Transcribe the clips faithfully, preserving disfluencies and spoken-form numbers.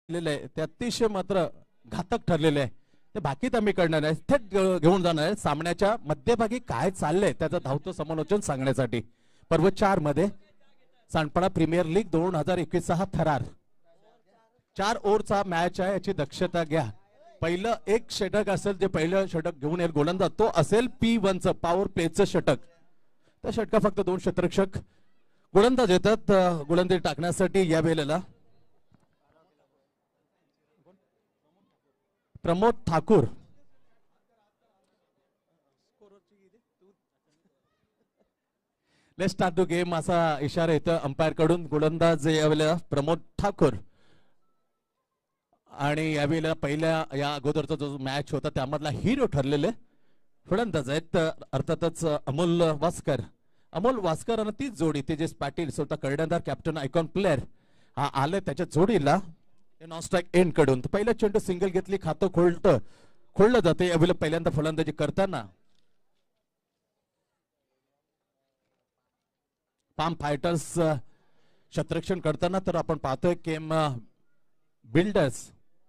ते अतिशय मात्र घातक ठरलेले आहे. ते बाकीत आम्ही करणार आहे, थेट घेऊन जाणार आहे सामन्याच्या मध्यभागी काय चाललंय त्याचं धावतं समालोचन सांगण्यासाठी. पर्व चार मध्ये सांडपाडा प्रीमियर लीग दोन हजार एकवीस हा थरार चार ओव्हरचा मॅच आहे, याची दक्षता घ्या. पहिलं एक षटक असेल, जे पहिलं षटक घेऊन येईल गोलंदाज तो असेल पी वनचं पॉवर प्लेचं षटक. त्या षटका फक्त दोन क्षेत्ररक्षक गोलंदाज येतात गोलंदाजी टाकण्यासाठी. या वेळेला Pramod Thakur let's start the game असा इशारा येतो अंपायर कडून. गोलंदाज यावेळेला प्रमोद ठाकूर आणि यावेळेला पहिल्या या अगोदरचा जो मॅच होता त्यामधला हिरो ठरलेले फलंदाज आहेत अर्थातच अमोल वास्कर. अमोल वास्कर आणि तीच जोडी तेजस पाटील स्वतः कर्णधार कॅप्टन आयकॉन प्लेअर हा आले त्याच्या जोडीला नॉन स्ट्राईक एंड कडून. पहिला चेंडू सिंगल घेतली, खातं खोलत खोललं जाते. यावेळेला पहिल्यांदा फलंदाजी करताना पाम फायटर्स क्षेत्ररक्षण करताना तर आपण पाहतोय केम builders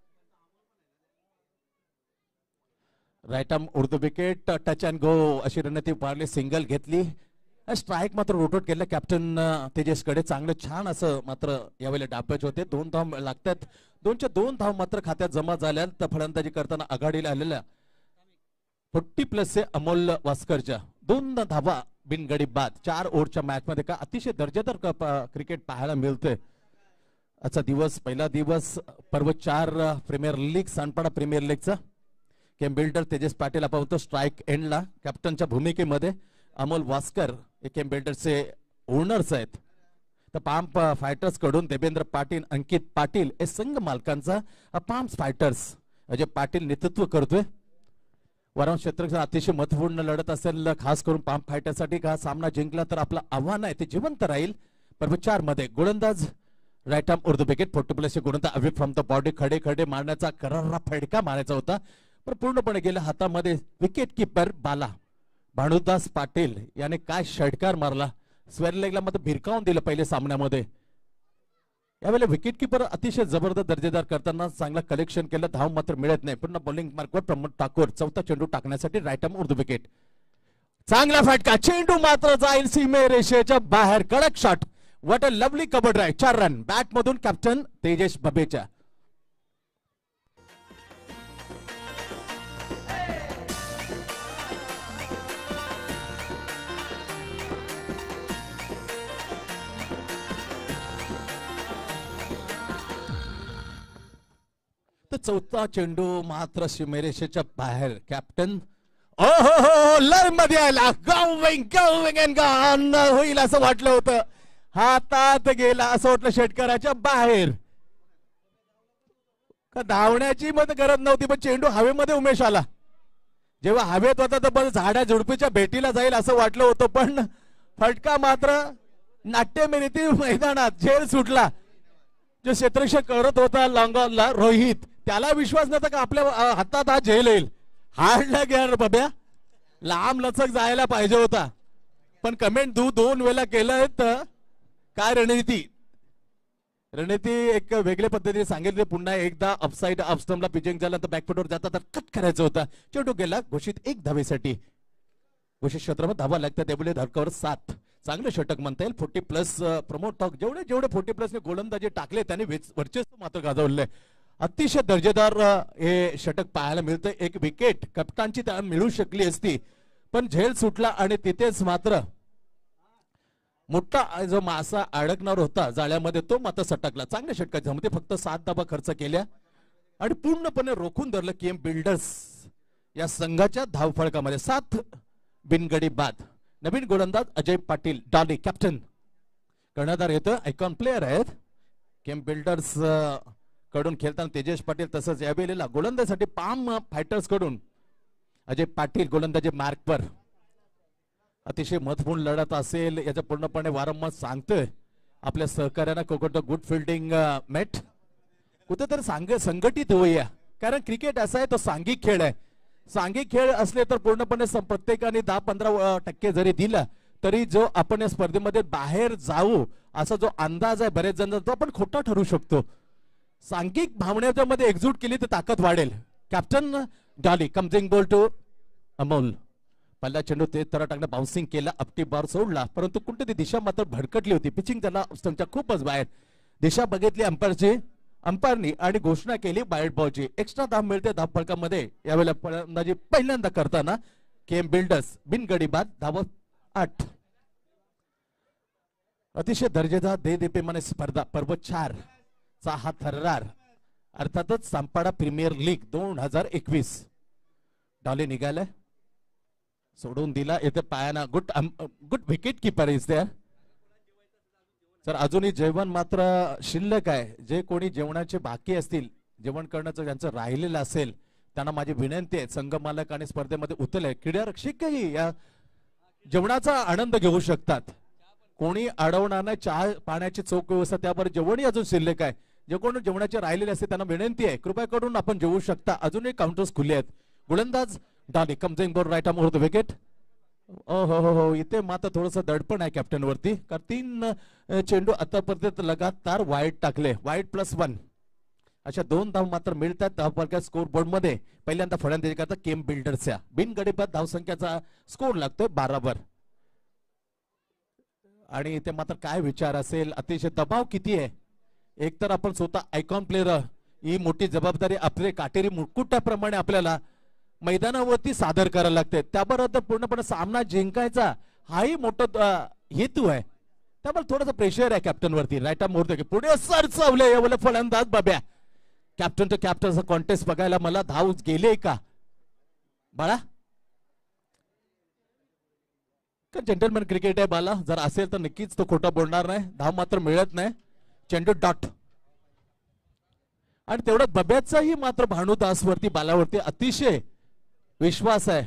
right arm Urdu wicket touch and go अशी रणनीती पारली. सिंगल घेतली, स्ट्राईक मात्र रोटेट केलं कॅप्टन तेजसकडे. चांगलं छान असं मात्र यावेळेला डापच होते. दोन धाव लागतात, दोनच्या दोन धाव मात्र खात्यात जमा झाल्या. तर फलंदाजी करताना आघाडीला आलेल्या फोर्टी प्लस अमोल वास्करच्या दोन धावा बिनगडी बाद. चार ओव्हरच्या मॅच मध्ये का अतिशय दर्जेदार क्रिकेट पाहायला मिळतोय. आजचा दिवस पहिला दिवस पर्व चार प्रीमियर लीग सांडपाडा प्रीमियर लीगचा. केम बिल्डर तेजस पाटील आपण होतो स्ट्राईक एंडला कॅप्टनच्या भूमिकेमध्ये. अमोल वास्कर हे केम बिल्डरचे ओनर्स आहेत. तर पाम्प फायटर्स कडून देवेंद्र पाटील अंकित पाटील हे संघ मालकांचा पाम्प फायटर्स अजय पाटील नेतृत्व करतोय. वराव क्षेत्र अतिशय महत्वपूर्ण लढत असेल खास करून पाम्प फायटर्ससाठी. हा सामना जिंकला तर आपलं आव्हान आहे ते जिवंत राहील. पर्व चार मध्ये गोलंदाज right arm Urdu wicket forty plus गोलंदाज अवे फ्रॉम द बॉडी खडे खडे मारण्याचा करारा फडका मारायचा होता पण पूर्णपणे गेल्या हातामध्ये. विकेट किपर बाला भानुदास पाटील याने काय षटकार मारला. स्क्वेअर लेगला मात्र भिरकावून दिलं पहिल्या सामन्यामध्ये. यावेळेला विकेट किपर अतिशय जबरदस्त दर्जेदार करताना चांगला कलेक्शन केलं. धाव मात्र मिळत नाही. पुन्हा बॉलिंग मार्कवर प्रमोद ठाकूर चौथा चेंडू टाकण्यासाठी राईट आर्म उर्दू विकेट. चांगला फटका, चेंडू मात्र जाईल सीमे रेषेच्या बाहेर. कडक shot, what a lovely cover drive. चार रन बॅट मधून कॅप्टन तेजस बबेच्या. चौथा चेंडू मात्र सीमेरेषेच्या बाहेर. कॅप्टन ओ हो हो लय मध्ये आला. गोविंग गोविंग अँड गॉन होईल असं वाटलं होतं. हातात गेला असं वाटलं षटकाराच्या बाहेर. का धावण्याची मध्ये गरज नव्हती पण चेंडू हवेमध्ये उमेश आला. जेव्हा हवेत होता तर बस झाड्या झुडपीच्या भेटीला जाईल असं वाटलं होतं पण फटका मात्र नाट्यमेरीती मैदानात झेल सुटला. जो क्षेत्ररक्षक करत होता लॉंगॉनला रोहित त्याला विश्वास नव्हता का आपल्या हातात हा झेल येईल. हार्डला घ्या बाब्या, लांब लचक जायला पाहिजे होता पण कमेंट दू दोन वेळा केलं तर काय रणनीती रणनीती एक वेगळ्या पद्धतीने सांगितले. पुन्हा एकदा अपसाइड अपस्टम्पला पिचिंग झाला तर बॅकफुटवर जाता तर कट करायचं होता. चेंडू गेला घोषित एक धावेसाठी. घोषित क्षेत्रामध्ये धावा लागतात त्यामुळे धडकावर सात. चांगलं षटक म्हणता येईल. फोर्टी प्लस प्रमोद टॉक जेवढे जेवढे फोर्टी प्लस गोलंदाजी टाकले त्याने वर्चस्व मात्र गाजवले. अतिशय दर्जेदार हे षटक पाहायला मिळतं. एक विकेट कप्तानची त्याला मिळू शकली असती पण झेल सुटला आणि तिथेच मात्र मोठा जो मासा अडकणार होता जाळ्यामध्ये तो मात्र सटकला. चांगल्या षटकाच्या मध्ये फक्त सात धावा खर्च केल्या आणि पूर्णपणे रोखून धरलं केम बिल्डर्स या संघाच्या धावफळकामध्ये. सात बिनगडी बाद. नवीन गोलंदाज अजय पाटील डॉली कॅप्टन. कर्णधार येतं आयकॉन प्लेअर आहेत केम बिल्डर्स कडून खेळताना तेजस पाटील. तसंच यावेळेला गोलंदाजीसाठी पाम फायटर्स कडून अजय पाटील गोलंदाजी मार्कवर. अतिशय महत्वपूर्ण लढत असेल याचं पूर्णपणे वारंवार सांगतोय आपल्या सहकार्यांना. कोकण गुड फिल्डिंग मेट कुठेतरी सांग संघटित होऊया कारण क्रिकेट असा आहे तो सांघिक खेळ आहे. सांघिक खेळ असले तर पूर्णपणे प्रत्येकाने दहा पंधरा टक्के जरी दिला तरी जो आपण या स्पर्धेमध्ये बाहेर जाऊ असा जो अंदाज आहे बरेच जण तो आपण खोटा ठरू शकतो. सांघिक भावनेच्या मध्ये एकजूट केली तर ताकद वाढेल. कॅप्टन डॉली कमजिंग बॉल टू अमोल. पहिला चेंडू ते तर टाकणं बाउन्सिंग केला, अपटी बार सोडला, परंतु कुठे ती दिशा मात्र भडकटली होती. पिचिंग त्याला स्टंपच्या खूपच बाहेर. दिशा बघितली अंपायरची, अंपायरनी आणि घोषणा केली वाईड बॉलची. एक्स्ट्रा धाव मिळते धाव फलकामध्ये. यावेळेला फलंदाजी पहिल्यांदा करताना केम बिल्डर्स बिनगडी बाद धाव आठ. अतिशय दर्जेदार दे दे पेमाने स्पर्धा पर्व चार चा हा थर्रार, अर्थातच सांपाडा प्रीमियर लीग दोन हजार एकवीस. डॉली निघालाय, सोडून दिला येथे पायाना. Good good wicket keeper is there. Sir अजूनही जेवण मात्र शिल्लक आहे. जे कोणी जेवणाचे बाकी असतील, जेवण करण्याचं ज्यांचं राहिलेलं असेल, त्यांना माझी विनंती आहे, संघ मालक आणि स्पर्धेमध्ये उतरले क्रीडा रक्षकही या जेवणाचा आनंद घेऊ शकतात. कोणी अडवणार नाही. चहा पाण्याची चोख व्यवस्था, त्यावर जेवणही अजून शिल्लक आहे. जे कोणी जेवणाचे राहिलेले असते त्यांना विनंती आहे, कृपया करून आपण जेवू शकता. अजूनही काउंटर्स खुले आहेत. गोलंदाज डॉली कमजिंग ball right arm over the wicket. ओ हो हो हो इथे मात्र थोडस दडपण आहे कॅप्टन वरती, कारण तीन चेंडू आतापर्यंत लगातार वाईड टाकले. वाईड प्लस वन अशा दोन धाव मात्र मिळतात धावफलकाच्या स्कोर बोर्ड मध्ये. पहिल्यांदा फलंदाजी करता केम बिल्डर्सच्या बिनगडीबाद धावसंख्याचा स्कोर लागतोय बारावर. आणि इथे मात्र काय विचार असेल, अतिशय दबाव किती आहे. एकतर आपण स्वतः आयकॉन प्लेयर, ही मोठी जबाबदारी आपले काटेरी मुकुटाप्रमाणे आपल्याला मैदानावरती सादर करायला लागते. त्याबरोबर पूर्णपणे सामना जिंकायचा हाही मोठा हेतू आहे. त्यामुळे थोडंसं प्रेशर आहे कॅप्टन वरती. राईट आर्म मोरते पुढे सर चावले यावेळेला फलंदाज बाब्या. कॅप्टन टू कॅप्टनचा कॉन्टेस्ट बघायला मला धाव गेले का बाळा? जेंटलमॅन क्रिकेट आहे बाला, जर असेल तर नक्कीच तो खोटा बोलणार नाही. धाव मात्र मिळत नाही. चेंडू डॉट. आणि तेवढं बब्याचाही मात्र भानुदास वरती बालावरती अतिशय विश्वास आहे,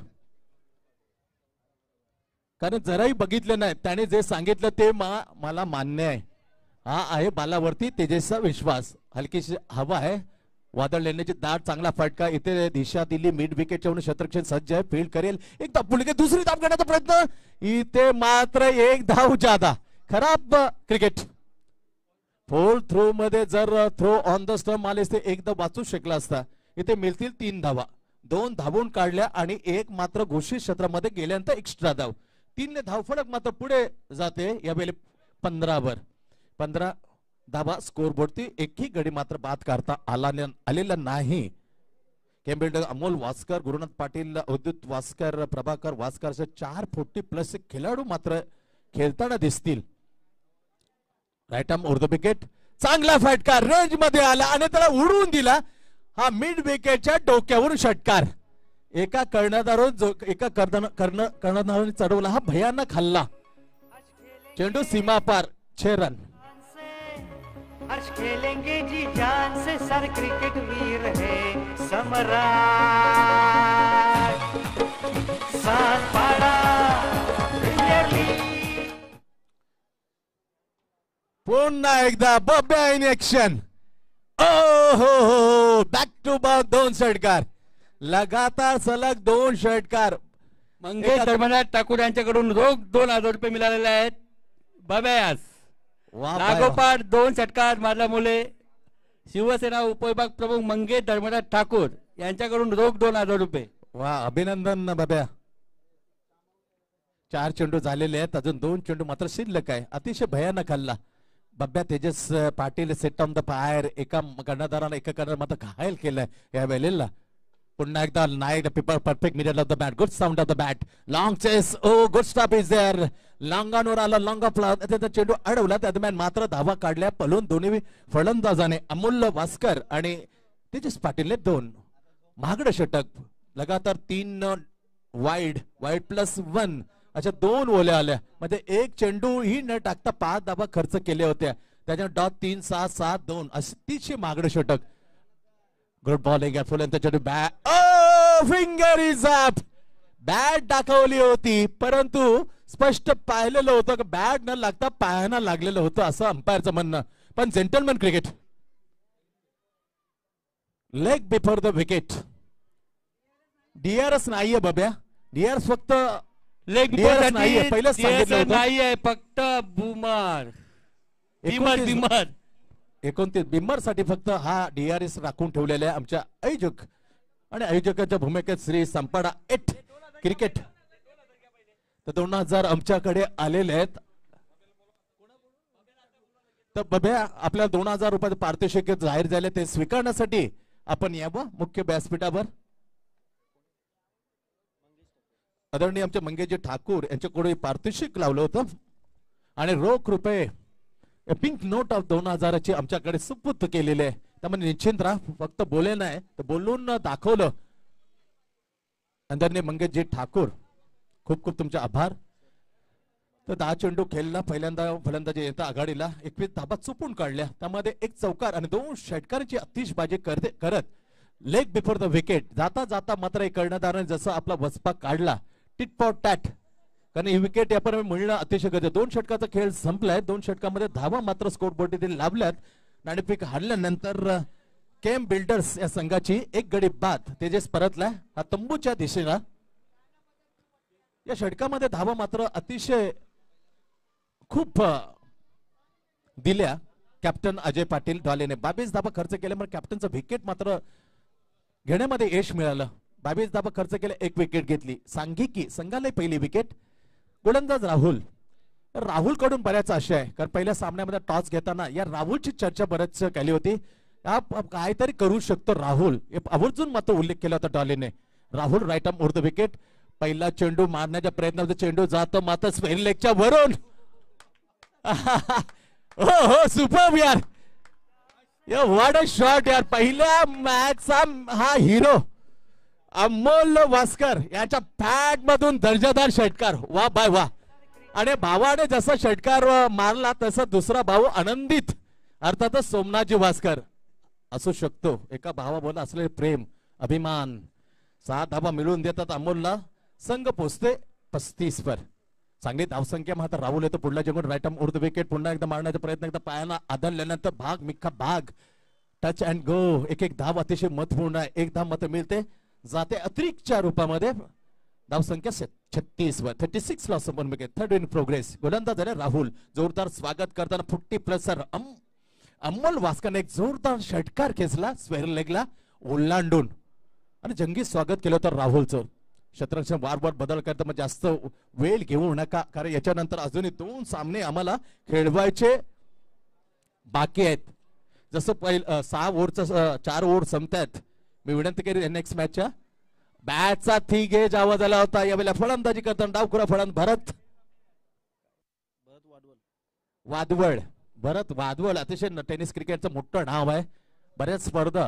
कारण जराही बघितलं नाही त्याने जे सांगितलं ते मा, मला मान्य आहे. हा आहे बालावरती तेजसचा विश्वास. हलकीशी हवा आहे, वादळ लेण्याची दाट, चांगला फटका. इथे दिशा दिली मिड विकेटच्या म्हणून शतरक्षण सज्ज आहे, फील्ड करेल. एक धाव पुढे दुसरी धाव घेण्याचा प्रयत्न, इथे मात्र एक धाव जादा. खराब क्रिकेट. फोल थ्रो मध्ये जर थ्रो ऑन द स्टंप आले असते एकदा वाचू शकला असता. इथे मिळतील तीन धावा. दोन धावून काढल्या आणि एक मात्र घोषित क्षेत्रामध्ये गेल्यानंतर एक्स्ट्रा धाव. तीन धाव फलक मात्र पुढे जाते. यावेळी पंधरावर पंधरा धावा स्कोर बोर्डती. एकही गडी मात्र बाद करता आला आलेला नाही. केम्बिल्डर अमोल वास्कर, गुरुनाथ पाटील, अवधूत वास्कर, प्रभाकर वास्कर असे चार फोर्टी प्लस खेळाडू मात्र खेळताना दिसतील. Right arm over the wicket. चांगला फटका रेंज मध्ये आला आणि त्याला उडवून दिला. हा मिड विकेटच्या डोक्यावरून षटकार. एका कर्णधारावर एका कर्णधाराने चढवला, हा भयानक हल्ला. चेंडू सीमा पार. छह रन. हर्ष खेलेंगे जी जान से सर क्रिकेट वीर है सम्राट. सात पाड़ा पुन्हा एकदा बब्या इन ऍक्शन. ओ हो हो बॅक टू बॅक दोन षटकार. लगातार सलग दोन षटकार. मंगेश धर्मनाथ ठाकूर यांच्याकडून रोख दोन हजार रुपये मिळालेले आहेत. बब्यास लागोपाठ दोन षटकार मारल्या मुले शिवसेना उपविभाग प्रमुख मंगेश धर्मनाथ ठाकूर यांच्याकडून रोख दोन हजार रुपये. वा अभिनंदन बब्या. चार चेंडू झालेले आहेत, अजून दोन चेंडू मात्र शिल्लक आहे. अतिशय भयानक हल्ला. Babya Tejas Patil set on the fire. एका कर्णधाराला एका कर्णधार मात्र घायल केलंय या वेळेला. पुन्हा एकदा नाईट पेपर perfect middle of the bat. Good sound of the bat. Long chase. ओ गुड स्टॉप इज देअर. लॉंगांवर आला. लॉंग ऑफ चेंडू अडवला. त्या दरम्यान मात्र धावा काढल्या पलून दोन्ही फलंदाजाने. अमोल वास्कर आणि तेजस पाटीलने दोन. महागडं षटक. लगातार तीन वाईड वाईड प्लस वन अशा दोन ओल्या आल्या. म्हणजे एक चेंडू ही न टाकता पाच धावा खर्च केल्या होत्या. त्याच्या डॉट तीन सहा सात दोन अतिशय महागडं षटक. गुड बॉलिंग चेंडू bat. Oh finger is up. Bat दाखवली होती परंतु स्पष्ट पाहिलेलं होतं की बॅट न लागता पायानं लागलेलं होतं असं अंपायरचं म्हणणं. पण gentleman cricket. Leg before the wicket. DRS नाहीये बब्या. डीआरएस फक्त लेग बिफोर नाहीये. पहिलं सांगितलं होतं नाहीये, फक्त बुमर. बिमर बिमर एकोणतीस बिंबरसाठी फक्त हा डीआरएस राखून ठेवलेला आहे आमच्या आयोजक आणि आयोजकाच्या भूमिकेत श्री संपाडा एट क्रिकेट. तर दोन हजार आमच्याकडे आलेले आहेत. तर बभ्या आपल्या दोन हजार रुपयाचे पारितोषिक जाहीर झाले ते स्वीकारण्यासाठी आपण यावं मुख्य व्यासपीठावर. आदरणीय आमचे मंगेशजी ठाकूर यांच्याकडे पारितोषिक लावलं होतं आणि रोख रुपये पिंक नोट ऑफ दोन हजाराची आमच्याकडे सुपूर्द केलेले आहे. त्यामुळे निश्चिंत राहा, फक्त बोले नाही तर बोलून दाखवलं. आदरणीय मंगेशजी ठाकूर खूप खूप तुमचे आभार. तर दहा चेंडू खेळला पहिल्यांदा फलंदाजी येता आघाडीला एकवीस धाबा चुपून काढल्या. त्यामध्ये एक चौकार आणि दोन षटकारांची अतिशबाजी करते करत लेग बिफोर द विकेट जाता जाता मात्र एक कर्णधाराने जसं आपला वचपा काढला टिट फॉर टॅट. कारण ही विकेट यापर्यंत मिळणं अतिशय गरजेचं. दोन षटकाचा खेळ संपलाय. दोन षटकामध्ये धावा मात्र स्कोर बोर्डीतील लाभल्यात. नाणेफेक हारल्यानंतर केम बिल्डर्स या संघाची एक गडी बाद तेजस परतलाय हा तंबूच्या दिशेला. या षटकामध्ये धावा मात्र अतिशय खूप दिल्या कॅप्टन अजय पाटील डॉलेने. बावीस धाबा खर्च केल्यामुळे कॅप्टनचं विकेट मात्र घेण्यामध्ये यश मिळालं. बावीस धाबा खर्च केले एक विकेट घेतली. सांघिकी संघाला पहिली विकेट. गोलंदाज राहुल राहुल कडून बऱ्याच आशा आहे कारण पहिल्या सामन्यामध्ये टॉस घेताना या राहुलची चर्चा बऱ्याच केली होती. काहीतरी करू शकतो राहुल आवर्जून मात्र उल्लेख केला होता डॉलेने. Rahul right arm over the wicket. पहिला चेंडू मारण्याच्या प्रयत्नामध्ये चेंडू जातो मात्र स्क्वेअर लेगच्या वरून. हो हो सुपर यार, व्हाट अ शॉट यार. पहिल्या मॅचचा हा हिरो अमोल वास्कर याच्या पॅड मधून दर्जादार षटकार. वा बाय वा. आणि भावाने जसा षटकार मारला तसा दुसरा भाऊ आनंदित अर्थातच सोमनाथजी वास्कर असू शकतो. एका भावाबरोबर असलेले प्रेम अभिमान सहा धाबा मिळवून देतात अमोलला. संघ पोचते पस्तीस वर. चांगली धावसंख्या मात्र राहुल येतो पुढला जिंकून राईट आर्म उर्ध विकेट. पुन्हा एकदा मारण्याचा प्रयत्न एकदा पायाला आदळल्यानंतर भाग मिक्का भाग टच अँड गो. एक एक धाव अतिशय महत्वपूर्ण आहे. एक धाव मात्र मिळते जाते अतिरिक्तच्या रूपामध्ये. धावसंख्या छत्तीस वर थर्टी सिक्स ला संपन्न विकेट. Third in progress. गोलंदाज झाले राहुल. जोरदार स्वागत करताना फुट्टी प्लसर अमोल वास्करने एक जोरदार षटकार खेचला स्क्वेअर लेगला ओलांडून आणि जंगी स्वागत केलं होतं राहुलचं. शतरंज वार वार बदल करता मग जास्त वेळ घेऊ नका कारण याच्यानंतर अजूनही दोन सामने आम्हाला खेळवायचे बाकी आहेत. जसं पहिलं सहा ओव्हरचं चार ओव्हर संपतायत. मी विनंती केली नेक्स्ट मॅचच्या बॅटचा थी गेज आवाज आला होता. यावेळेला फलंदाजी करताना डावखुरा फलंद भरत वादवळ. भरत वादवळ अतिशय टेनिस क्रिकेटचं मोठं नाव आहे. बऱ्याच स्पर्धा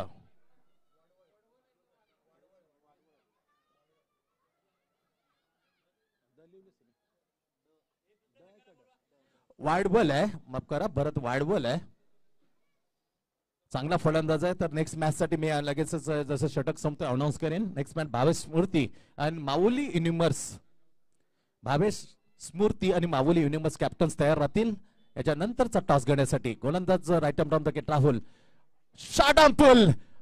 वाडवल आहे. माफ करा भरत वाडवल आहे. चांगला फलंदाज आहे. तर नेक्स्ट मॅच साठी मी लगेच जसं षटक संपतो अनाऊन्स करेन. नेक्स्ट मॅच भावेश स्मृती आणि माऊली युनिवर्स. भावेश स्मृती आणि माऊली युनिवर्स कॅप्टन्स तयार राहतील याच्यानंतरचा टॉस घेण्यासाठी. गोलंदाज right arm down the wicket Rahul. Shot on pull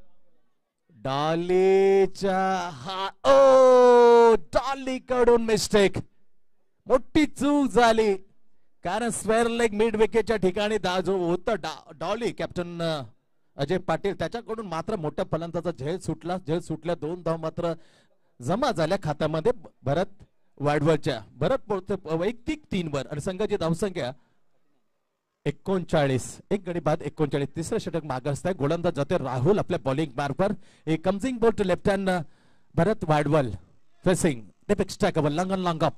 डॉलीच्या हा ओ डॉली कडून मिस्टेक. मोठी चूक झाली कारण स्क्वेअर लेग मिड विकेटच्या ठिकाणी जो होतं डॉली कॅप्टन अजय पाटील त्याच्याकडून मात्र मोठ्या फलंदाजा झेल सुटला. झेल सुटल्या दोन धाव मात्र जमा झाल्या खात्यामध्ये भरत वाडवळच्या. भरत वैयक्तिक तीन वर आणि संघाची धावसंख्या एकोणचाळीस. एक गडी बाद एकोणचाळीस. तिसरं षटक मागासत आहे. गोलंदाज जाते राहुल आपल्या बॉलिंग मार्फर. ए कम्सिंग ball to left hand Bharat Wadval facing extra cover long on long up.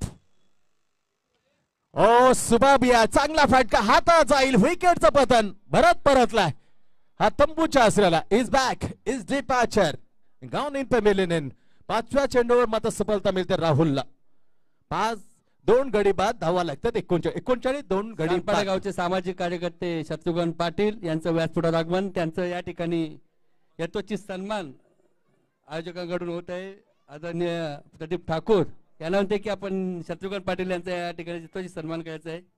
ओ सुबाबिया चांगला फटका हातात जाईल. विकेटचं पतन. भरत परतलाय. हा तंबूच्या आसऱ्याला. Is back is departure going in पेमिलिन. पाचव्या चेंडूवर मात्र सफलता मिळते राहुलला. पाच दोन गडी बाद धावा लागतात. एकोणचाळीस एकोणचाळीस दोन गडी. गावचे सामाजिक कार्यकर्ते शत्रुघ्न पाटील यांचं व्यासपीठावर आगमन. त्यांचं या ठिकाणी यथोचित सन्मान आयोजकांकडून होत आहे. आदरणीय प्रदीप ठाकूर यांना म्हणते की आपण शत्रुघ्न पाटील यांचा या ठिकाणी यथोचित सन्मान करायचा आहे.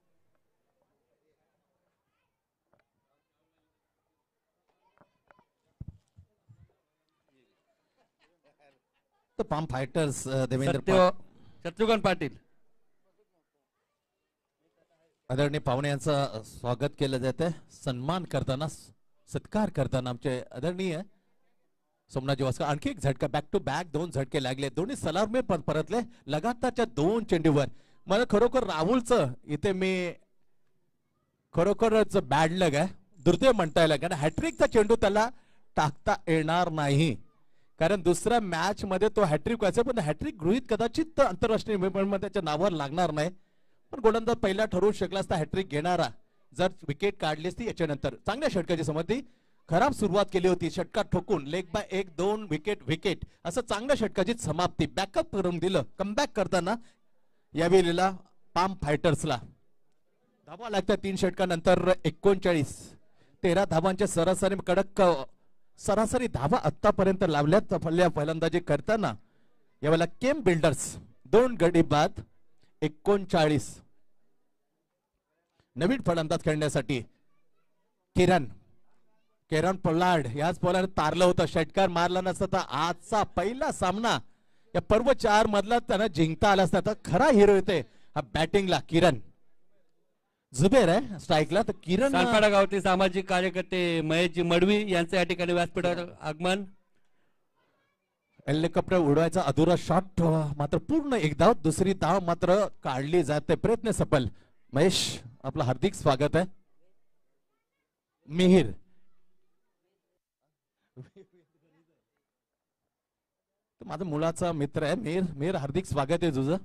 पाम फायटर्स देवेंद्र शत्रुघ्न पाटील आदरणीय पाहुणे यांचं स्वागत केलं जाते. सन्मान करताना सत्कार करताना आमचे आदरणीय सोमनाथजी वास्कर आणखी एक झटका बॅक टू बॅक दोन झटके लागले दोन्ही सलामी पण परतले लगातारच्या दोन चेंडूवर मला खरोखर राहुलचं इथे मी खरोखरच बॅड लग आहे दुर्दैव म्हणता येईल कारण हॅट्रिकचा चेंडू त्याला टाकता येणार नाही कारण दुसऱ्या मॅच मध्ये तो हॅट्रिक व्हायचा पण हॅट्रिक गृहीत कदाचित आंतरराष्ट्रीय मध्ये त्याच्या नावावर लागणार नाही पण गोलंदाज पहिला ठरवू शकला असता हॅट्रिक घेणारा जर विकेट काढली असती याच्यानंतर चांगल्या षटकाची समती खराब सुरुवात केली होती षटकात ठोकून लेग बाय एक दोन विकेट विकेट असं चांगल्या षटकाची समाप्ती बॅकअप करून दिलं कमबॅक करताना यावेळेला पाम फायटर्सला धावा लागतात तीन षटकानंतर एकोणचाळीस तेरा धावांच्या सरासरी कडक सरासरी धावा आतापर्यंत लावल्यात पहिल्या फलंदाजी करताना यावेळेला केम बिल्डर्स दोन गडी बाद एकोणचाळीस नवीन फलंदाज खेळण्यासाठी किरण किरण पोलार्ड याच पोलार्ड तारलं होतं षटकार मारला नसता तर आजचा पहिला सामना या पर्व चार मधला त्यांना जिंकता आला असता तर खरा हिरो येते हा बॅटिंगला किरण जुबेर आहे स्ट्राईकला तर किरण सालपाडा गावातील सामाजिक कार्यकर्ते महेशजी मडवी यांचे या ठिकाणी व्यासपीठावर आगमन हेलिकॉप्टर उडवायचा अधुरा शॉट मात्र पूर्ण एक धाव दुसरी धाव मात्र काढली जाते प्रयत्न सफल महेश आपलं हार्दिक स्वागत आहे मिहिर माझा मुलाचा मित्र आहे मिहिर मिहिर हार्दिक स्वागत आहे तुझं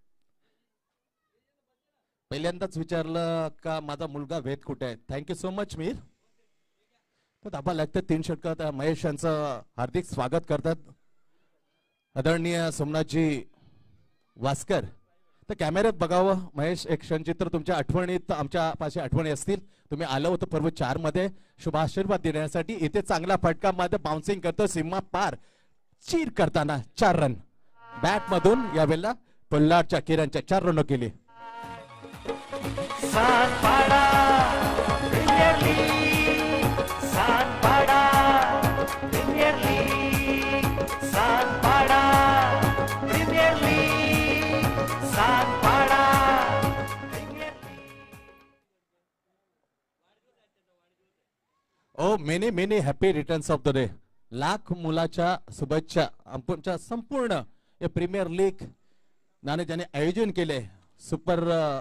पहिल्यांदाच विचारलं का माझा मुलगा वेद कुठे आहे थँक्यू सो मच मिहिर तर धाबा लागतात तीन षटकात महेश यांचं हार्दिक स्वागत करतात आदरणीय सोमनाथजी वास्कर तर कॅमेऱ्यात बघावं महेश एक क्षणचित्र तुमच्या आठवणीत आमच्या पाशी आठवणी असतील तुम्ही आलं होतं पर्व चार मध्ये शुभ आशीर्वाद देण्यासाठी इथे चांगला फटका मध्ये बाउन्सिंग करतो सीमा पार चीर करताना चार रन बॅट मधून यावेळेला पोल्लाडच्या किरणच्या चार रन केली Satpada premier league Satpada premier league Satpada premier league Satpada premier league oh many many happy returns of the day लाख मुलाच्या शुभेच्छा आमच्या संपूर्ण या प्रीमियर लीग नाने ज्याने आयोजन केले सुपर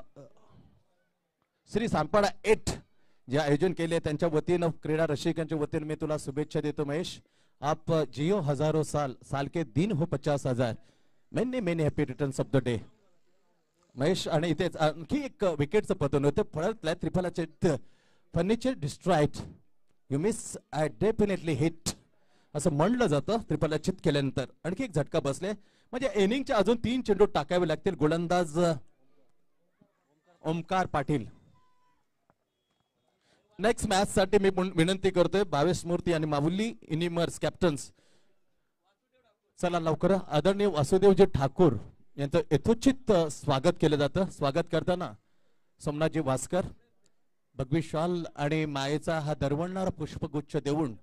श्री सांपाडा एट जे आयोजन केले त्यांच्या वतीनं क्रीडा रसिकांच्या वतीनं मी तुला शुभेच्छा देतो महेश आप जियो हजारों साल साल के दिन हो पचास हजार many many happy returns of the day Mahesh आणि इथे आणखी एक विकेटचं पतन होतं फळतल्या त्रिफलाचे furniture destroyed you miss I definitely hit असं म्हणलं जातं त्रिफला चित केल्यानंतर आणखी एक झटका बसले म्हणजे इनिंगच्या अजून तीन चेंडू टाकावे लागतील गोलंदाज ओमकार पाटील नेक्स्ट मॅच साठी मी विनंती करतोय भावेश मूर्ती आणि माऊली इनिमर्स कॅप्टन्स चला लवकर आदरणीय वासुदेवजी ठाकूर यांचं यथोचित स्वागत केलं जातं स्वागत करताना सोमनाथजी वास्कर भगवी शॉल आणि मायेचा हा दरवळणारा पुष्पगुच्छ देऊन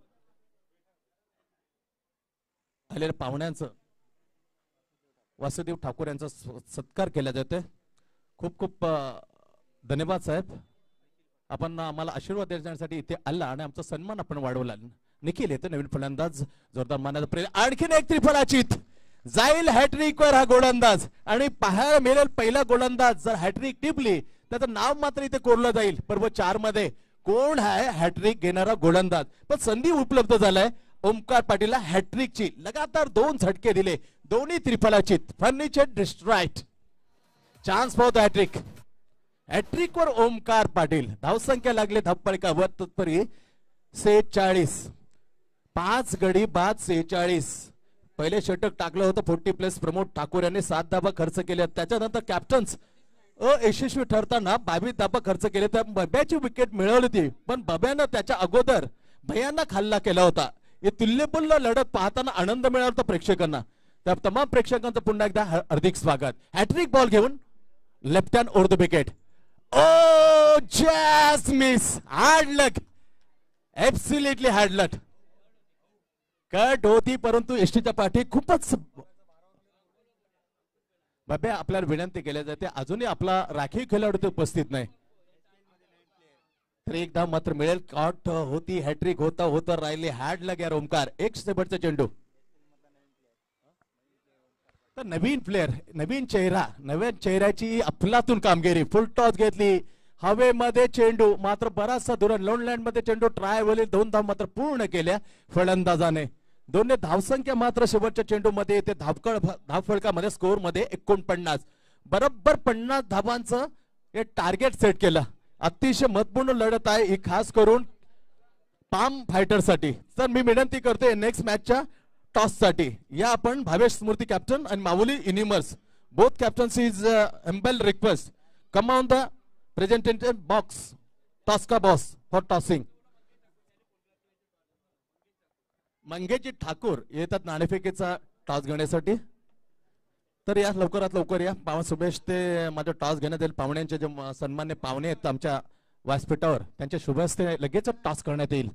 आलेल्या पाहुण्यांचं वासुदेव ठाकूर यांचा सत्कार केला जातोय खूप खूप धन्यवाद साहेब आपण आम्हाला आशीर्वाद देण्यासाठी इथे आला आणि आमचा सन्मान आपण वाढवला निखिल येतो नवीन फलंदाज जोरदार मानाचा प्रयत्न आणखीन एक त्रिफलाचित जाईल हॅट्रिक वर हा गोलंदाज आणि पाहायला मिळेल पहिला गोलंदाज जर हॅट्रिक टिपली त्याचं नाव मात्र इथे कोरलं जाईल पर्व चार मध्ये कोण आहे हॅट्रिक घेणारा गोलंदाज पण संधी उपलब्ध झालाय ओमकार पाटीलला हॅट्रिकची लगातार दोन झटके दिले दोन्ही त्रिफलाचित furniture destroyed chance for the hattrick hattrick वर ओमकार पाटील धावसंख्या लागले धावपळका वर तत्परी सेहेचाळीस पाच गडी बाद सेहेचाळीस पहिले षटक टाकलं होतं फोर्टी प्लस प्रमोद ठाकूर यांनी सात धाबा खर्च केले त्याच्यानंतर कॅप्टन्स अयशस्वी ठरताना बावीस धाबा खर्च केले त्या बब्याची विकेट मिळवली होती पण बब्यानं त्याच्या अगोदर भयानक हल्ला केला होता हे तुल्यबुल्य लढत पाहताना आनंद मिळाला होता प्रेक्षकांना त्या तमाम प्रेक्षकांचं पुन्हा एकदा हार्दिक स्वागत हॅट्रिक बॉल घेऊन left hand over the wicket oh just miss hard luck absolutely hard luck cut होती परंतु एसटीच्या पाठी खूपच बाबा आपल्याला विनंती केली जाते अजूनही आपला राखीव खेळाडू उपस्थित नाही तर एक धाव मात्र मिळेल. कॉट होती, हॅट्रिक होता होतं राहिले हॅड ला गया ओमकार. एक शेवटचा चेंडू. तर नवीन प्लेअर, नवीन चेहरा, नव्या चेहऱ्याची अफलातून कामगिरी. फुल टॉस घेतली, हवेमध्ये चेंडू मात्र बराचसा दूर. लँड मध्ये चेंडू ट्राय वरील दोन धाव मात्र पूर्ण केल्या फलंदाजाने. दोन्ही धावसंख्या मात्र शेवटच्या चेंडू मध्ये येते. धावकळ धावफळकामध्ये स्कोर मध्ये एकोणपन्नास. बरोबर पन्नास धावांचं हे टार्गेट सेट केलं. अतिशय महत्वपूर्ण लढत आहे ही, खास करून पाम फायटर साठी. तर मी विनंती करते नेक्स्ट मॅचच्या टॉस साठी या आपण भावेश स्मृती कॅप्टन आणि माऊली युनिमर्स both captains is humble request come on the presentation box. Toss का boss for tossing. Mangeji Thakur येतात नाणेफेकीचा टॉस घेण्यासाठी. तर या लवकरात लवकर या. पावन सुमेश ते माझा टॉस घेण्यात येईल. पाहुण्यांचे जे सन्मान्य पाहुणे आहेत आमच्या व्यासपीठावर त्यांच्या शुभ हस्ते लगेच टॉस करण्यात येईल.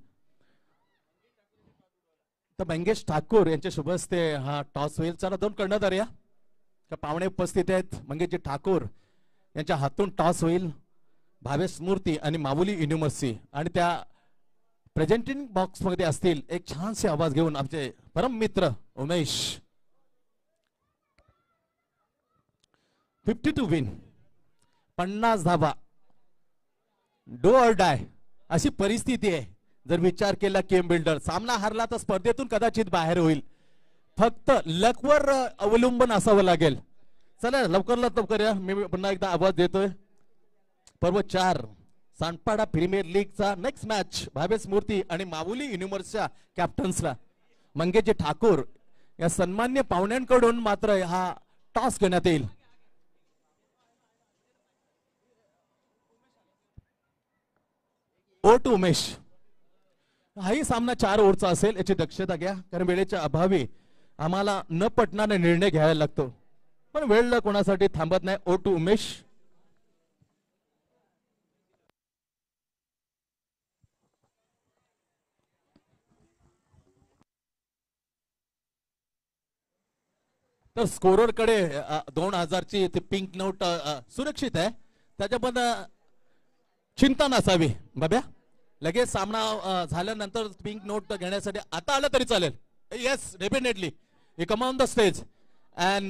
तर मंगेश ठाकूर यांच्या शुभ हस्ते हा टॉस होईल. चला दोन कर्णधार या पाहुणे उपस्थित आहेत. मंगेशजी ठाकूर यांच्या हातून टॉस होईल. भावेश स्मृती आणि माऊली युनिव्हर्सिटी आणि त्या प्रेझेंटिंग बॉक्स मध्ये असतील. एक छानसे आवाज घेऊन आमचे परम मित्र उमेश. फिफ्टी टू विन, पन्नास धावा, डो ऑर डाय अशी परिस्थिती आहे. जर विचार केला गेम बिल्डर, सामना हरला तर स्पर्धेतून कदाचित बाहेर होईल. फक्त लकवर अवलंबून असावं लागेल. चला लवकरात लवकर या. मी पुन्हा एकदा आवाज देतोय. पर्व चार सांडपाडा प्रीमियर लीगचा नेक्स्ट मॅच भावेश मूर्ती आणि माऊली युनिव्हर्सच्या कॅप्टन्सला मंगेशजी ठाकूर या सन्मान्य पाहुण्यांकडून मात्र हा टॉस घेण्यात येईल. Oh to Umesh. हाही सामना चार ओव्हरचा असेल याची दक्षता घ्या, कारण वेळेच्या अभावी आम्हाला न पटणारा निर्णय घ्यायला लागतो. पण वेळ कोणासाठी थांबत नाही. Oh to Umesh. तर स्कोरर कडे दोन हजारची ती पिंक नोट सुरक्षित आहे, त्याच्याबद्दल चिंता नसावी. बाब्या लगेच सामना झाल्यानंतर पिंक नोट घेण्यासाठी आता आलं तरी चालेल. Yes definitely you come on the stage and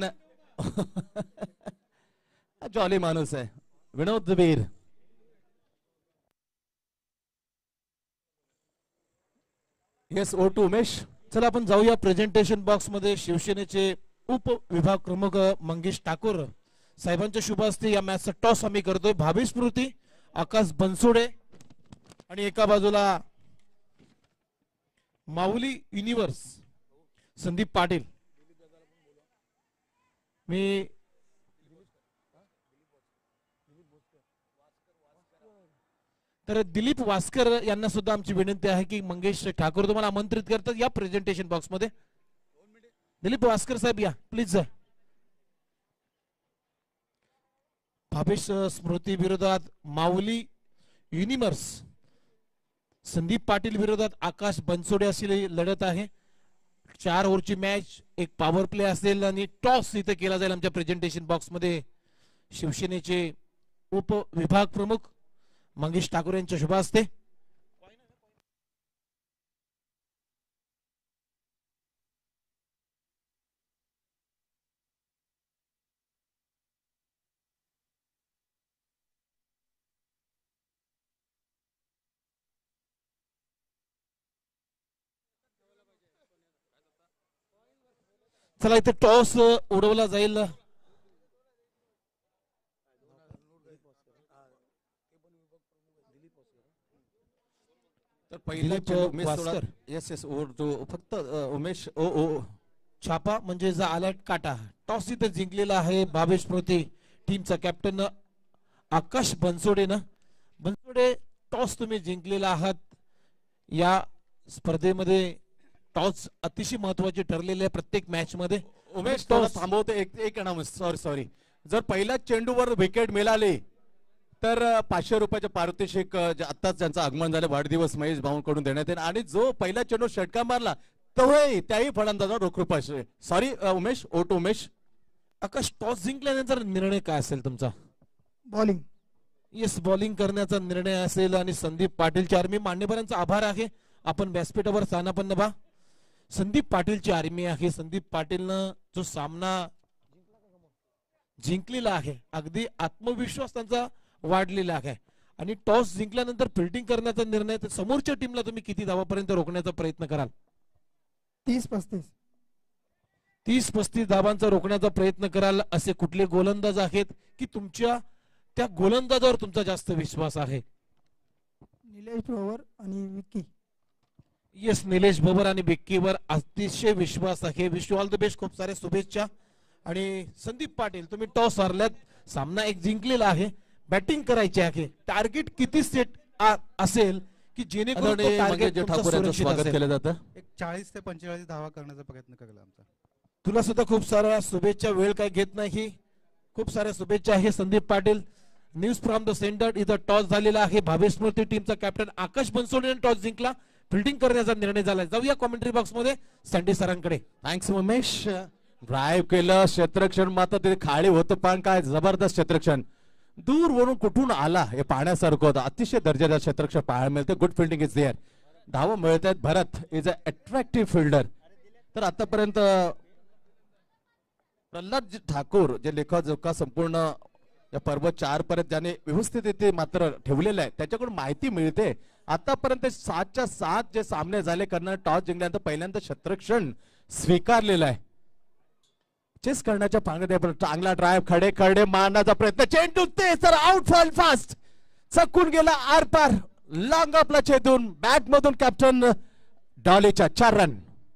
jolly माणूस आहे Vinod Veer. Yes over to Umesh. चला आपण जाऊया प्रेझेंटेशन बॉक्स मध्ये. शिवसेनेचे उपविभाग प्रमुख मंगेश ठाकूर साहेबांच्या शुभ हस्ते या मॅचचा टॉस आम्ही करतोय. भावेश स्मृती, आकाश बनसोडे आणि एका बाजूला माऊली युनिव्हर्स संदीप पाटील. मी तर दिलीप वास्कर यांना सुद्धा आमची विनंती आहे की मंगेश ठाकूर तुम्हाला आमंत्रित करतात या प्रेझेंटेशन बॉक्स मध्ये. दिलीप वास्कर साहेब या प्लीज. भावेश स्मृती विरोधात माऊली युनिव्हर्स, संदीप पाटील विरोधात आकाश बनसोडे अशी लढत आहे. चार ओव्हरची मॅच, एक पॉवर प्ले असेल आणि टॉस इथे केला जाईल आमच्या प्रेझेंटेशन बॉक्स मध्ये. शिवसेनेचे उपविभाग प्रमुख मंगेश ठाकूर यांच्या शुभ हस्ते. चला इथे टॉस उडवला जाईल. तर पहिला येस येस फक्त उमेश ओ ओ छापा म्हणजे जा अलर्ट काटा. टॉस इथे जिंकलेला आहे भावेश स्मृती टीमचा कॅप्टन आकाश बनसोडे ना. बनसोडे टॉस तुम्ही जिंकलेला आहात. या स्पर्धेमध्ये टॉस अतिशय महत्वाचे ठरलेले आहे प्रत्येक मॅच मध्ये. उमेश टॉस थांबवते एक एक सॉरी सॉरी जर पहिल्या चेंडूवर विकेट मिळाली तर पाचशे रुपयाचे पारितोषिक आताच ज्यांचं आगमन झालं वाढदिवस महेश भाऊंकडून देण्यात येईल. आणि जो पहिला चेंडू षटका मारला तोही त्याही फलंदाजावर रोख रुपये. Sorry Umesh over to Umesh. Akash toss जिंकल्यानंतर निर्णय काय असेल तुमचा? बॉलिंग. येस बॉलिंग करण्याचा निर्णय असेल आणि संदीप पाटीलची आर्मी मान्यवरांचा आभार आहे. आपण व्यासपीठावर स्थानापन्न व्हा. संदीप पाटीलची आर्मी आहे. संदीप पाटीलनं जो सामना जिंकलेला आहे अगदी आत्मविश्वास त्यांचा वाढलेला आहे आणि टॉस जिंकल्यानंतर फिल्डिंग करण्याचा निर्णय तर समोरच्या टीमला तुम्ही किती धावापर्यंत रोखण्याचा प्रयत्न कराल? तीस पस्तीस तीस पस्तीस धावांचा रोखण्याचा प्रयत्न कराल. असे कुठले गोलंदाज आहेत की तुमच्या त्या गोलंदाजावर तुमचा जास्त विश्वास आहे? निलेश भवर आणि विक्की. येस निलेश भवर आणि विक्कीवर अतिशय विश्वास आहे. Wish you all the best. खूप साऱ्या शुभेच्छा. आणि संदीप पाटील तुम्ही टॉस हारल्यात, सामना एक जिंकलेला आहे, बॅटिंग करायची आहे. टार्गेट किती सेट असेल की जेणेकरून तो टार्गेट तुमचा ठाकूर यांचं सुरक्षित स्वागत असेल? केलं जातं. एक चाळीस ते पंचेचाळीस धावा करण्याचा प्रयत्न करेल आमचा. तुला सुद्धा खूप साऱ्या शुभेच्छा. वेळ काय घेत नाही. खूप साऱ्या शुभेच्छा आहे Sandeep Patil. News from the centre इथं टॉस झालेला आहे. भावेश स्मृती टीमचा कॅप्टन आकाश बनसोडे टॉस जिंकला. फिल्डिंग करण्याचा निर्णय झाला. जाऊया कॉमेंट्री बॉक्स मध्ये संडे सरांकडे. थँक्स उमेश. ड्राईव्ह केलं, क्षेत्रक्षण मात्र तिथे खाली होतं पण काय जबरदस्त क्षेत्रक्षण. दूर वरून कुठून आला हे पाहण्यासारखं होतं. अतिशय दर्जाचं क्षेत्रक्षण पाहायला मिळतं. Good fielding is there. धावा मिळत आहेत. Bharat is a attractive fielder. तर आतापर्यंत प्रल्हाद ठाकूर जे लेखा जोखा संपूर्ण या पर्व चार पर्यंत ज्याने व्यवस्थित इथे मात्र ठेवलेलं आहे त्याच्याकडून माहिती मिळते. आतापर्यंत सातच्या सात जे सामने झाले करणार टॉस जिंकल्यानंतर पहिल्यांदा क्षेत्रक्षण स्वीकारलेला आहे. चेस करण्याच्या पांगड्या चांगला ड्राईव्ह खडे खडे मारण्याचा प्रयत्न. चेंडू ते सर आउट फॉल फास्ट चकून गेला आर पार. लॉंग आपला छेदून बॅट मधून कॅप्टन डॉलीच्या चार रन.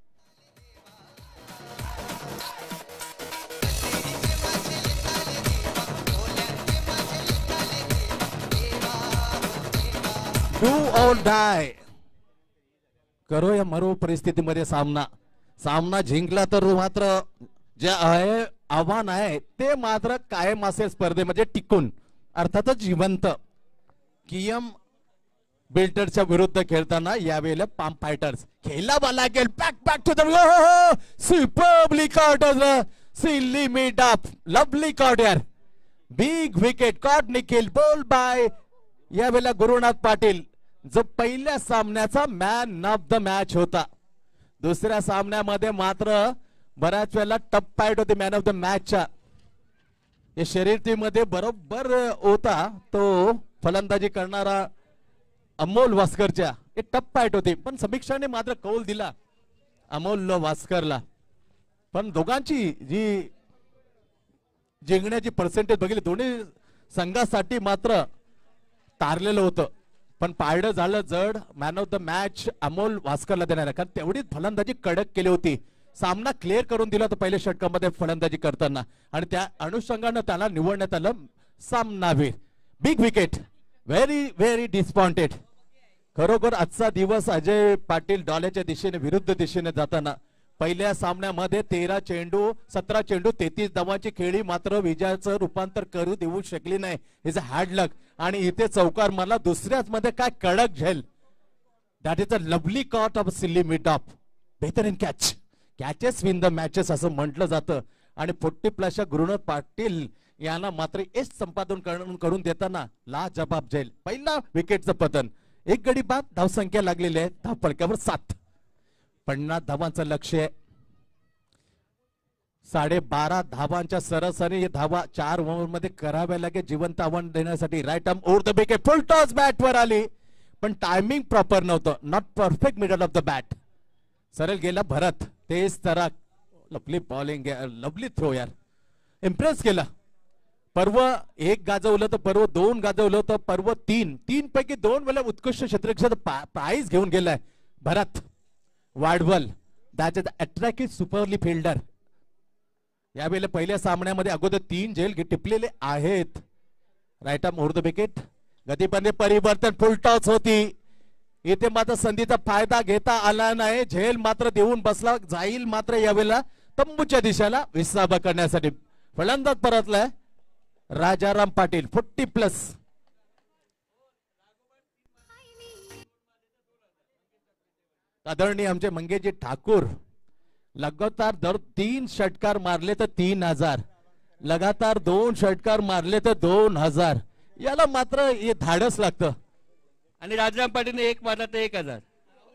डू ऑर डाय करो या मरो परिस्थितीमध्ये सामना सामना जिंकला तर मात्र जे आहे आव्हान आहे ते मात्र कायम असेल स्पर्धेमध्ये टिकून अर्थातच जिवंत. कियम बिल्डरच्या विरुद्ध खेळताना यावेळेला पाम फायटर्स खेळला बाला गेल back back to the superbly caught silly mid up lovely caught यार. Big wicket caught Nikhil bowled by यावेळेला गुरुनाथ पाटील जो पहिल्या सामन्याचा मॅन ऑफ द मॅच होता. दुसऱ्या सामन्यामध्ये मात्र बऱ्याच वेळेला टप फाईट होती मॅन ऑफ द मॅचच्या. या शर्यतीमध्ये बरोबर होता तो फलंदाजी करणारा अमोल वास्करच्या. हे टप फाईट होती पण समीक्षाने मात्र कौल दिला अमोल वास्करला. पण दोघांची जी जिंकण्याची पर्सेंटेज बघितली दोन्ही संघासाठी मात्र तारलेलं होतं पण पारडं झालं जड. Man of the match Amol वास्करला देणार आहे कारण तेवढीच फलंदाजी कडक केली होती. सामना क्लिअर करून दिला होता पहिल्या षटकामध्ये फलंदाजी करताना आणि त्या अनुषंगानं त्याला निवडण्यात आलं सामनावीर. Big wicket. Very very disappointed. खरोखर आजचा दिवस अजय पाटील डॉल्याच्या दिशेने विरुद्ध दिशेने जाताना पहिल्या सामन्यामध्ये तेरा चेंडू सतरा चेंडू तेहतीस धावांची खेळी मात्र विजयाचं रूपांतर करू देऊ शकली नाही. Is a hard luck. आणि इथे चौकार मारला दुसऱ्याच मध्ये काय कडक झेल. That is a lovely caught off silly mid off. बेहतरीन catch. Catches win the matches असं म्हटलं जातं आणि फोर्टी प्लसच्या गुरुनाथ पाटील यांना मात्र एस संपादन करून देताना ला जबाब झेल. पहिला विकेटचं पतन. एक गडी बाद धावसंख्या लागलेली आहे धाव फलकावर सात. पन्नास धावांचं लक्ष आहे. साडेबारा धावांच्या सरासरी धावा चार ओव्हर मध्ये कराव्या लागेल जिवंत आव्हान देण्यासाठी. Right arm over the wicket full toss bat वर आली पण टायमिंग प्रॉपर नव्हतं. Not perfect middle of the bat. सरळ गेला भरत. तेच तरा लवली बॉलिंग लवली थ्रो यार. इम्प्रेस केला. पर्व एक गाजवलं तर पर्व दोन गाजवलं तर पर्व तीन तीन पैकी दोन वेळा उत्कृष्ट क्षेत्ररक्षक प्राइज घेऊन गेलाय Bharat Wadwal. That is attractive superbly fielder. यावेळेला पहिल्या सामन्यामध्ये अगोदर तीन झेल टिपलेले आहेत. Right arm over the wicket. गतीमध्ये परिवर्तन फुल टॉस होती. इथे मात्र संधीचा फायदा घेता आला नाही. झेल मात्र देऊन बसला जाईल मात्र यावेळेला तंबूच्या दिशेला विसाबा करण्यासाठी. फलंदाज परतलाय राजाराम पाटील फोर्टी प्लस. आदरणीय आमचे मंगेशजी ठाकूर लगातार दर तीन षटकार मारले तर तीन हजार लगातार दोन षटकार मारले तर दोन हजार याला मात्र हे धाडस लागतं. आणि राजाराम पाटीलने एक मारला तर एक हजार.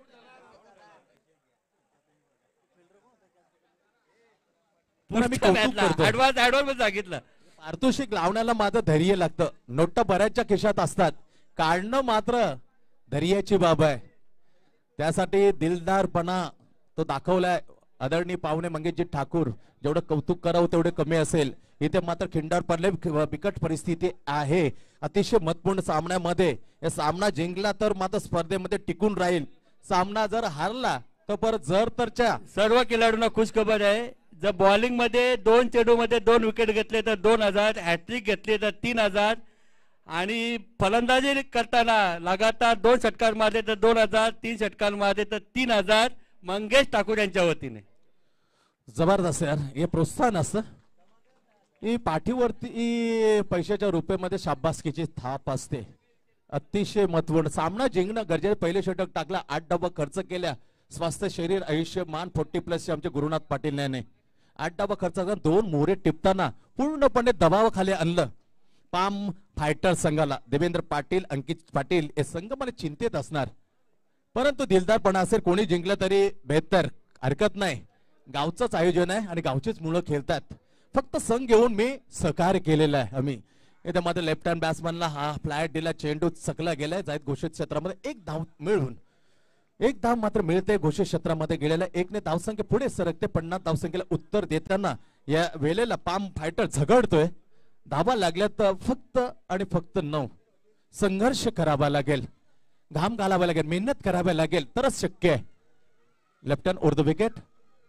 पुन्हा मी कौतुक करतो. ऍडव्हान्स ऍडव्हान्स सांगितलं. पारितोषिक लावण्याला माझं धैर्य लागतं. नोट बऱ्याचच्या खिशात असतात, काढणं मात्र धैर्याची बाब आहे. त्यासाठी दिलदारपणा तो दाखवलाय आदरणीय पाहुणे मंगेशजी ठाकूर. जेवढं कौतुक करावं तेवढे कमी असेल. इथे मात्र खिंडार पडले, बिकट परिस्थिती आहे. अतिशय महत्वपूर्ण सामन्यामध्ये या सामना जिंकला तर मात्र स्पर्धेमध्ये टिकून राहील. सामना जर हारला तर परत जर तरच्या सर्व खेळाडूंना खुश खबर आहे. जर बॉलिंग मध्ये दोन चेंडू मध्ये दोन विकेट घेतले तर दोन हजार, हॅट्रिक घेतले तर तीन हजार, आणि फलंदाजी करताना लगातार दोन षटकार मारले तर दोन हजार, तीन षटकार मारले तर तीन हजार. मंगेश ठाकूर यांच्या वतीने जबरदस्त यार, हे प्रोत्साहन असतं. ही पाठीवरती पैशाच्या रुपयामध्ये शाबासकीची थाप असते. अतिशय महत्वपूर्ण सामना जिंकणं गरजेचं. पहिले षटक टाकला, आठ डबा खर्च केल्या. स्वास्थ्य शरीर आयुष्यमान फोर्टी प्लस आमचे गुरुनाथ पाटील याने आठ डबा खर्च करून दोन मोहरे टिपताना पूर्णपणे दबावाखाली आणलं पाम फायटर संघाला. देवेंद्र पाटील, अंकित पाटील हे संघ मला चिंतेत असणार, परंतु दिलदारपणा असेल. कोणी जिंकलं तरी बेहतर, हरकत नाही. गावचंच आयोजन आहे आणि गावचीच मुलं खेळतात. फक्त संघ घेऊन मी सहकार्य केलेलं आहे आम्ही. इथे मध्ये लेफ्ट हँड बॅट्समॅनला हा फ्लॅट दिला, चेंडू चकला गेलाय जायत घोषित क्षेत्रामध्ये. एक धाव मिळून एक धाव मात्र मिळते घोषित क्षेत्रामध्ये गेलेला. एकने धावसंख्या पुढे सरकते. पन्नास धावसंख्येला उत्तर देताना या वेळेला पाम फायटर झगडतोय. धावा लागल्या तर फक्त आणि फक्त नऊ. संघर्ष करावा लागेल, घाम घालावा लागेल, मेहनत करावी लागेल तरच शक्य आहे. Left hand round the wicket.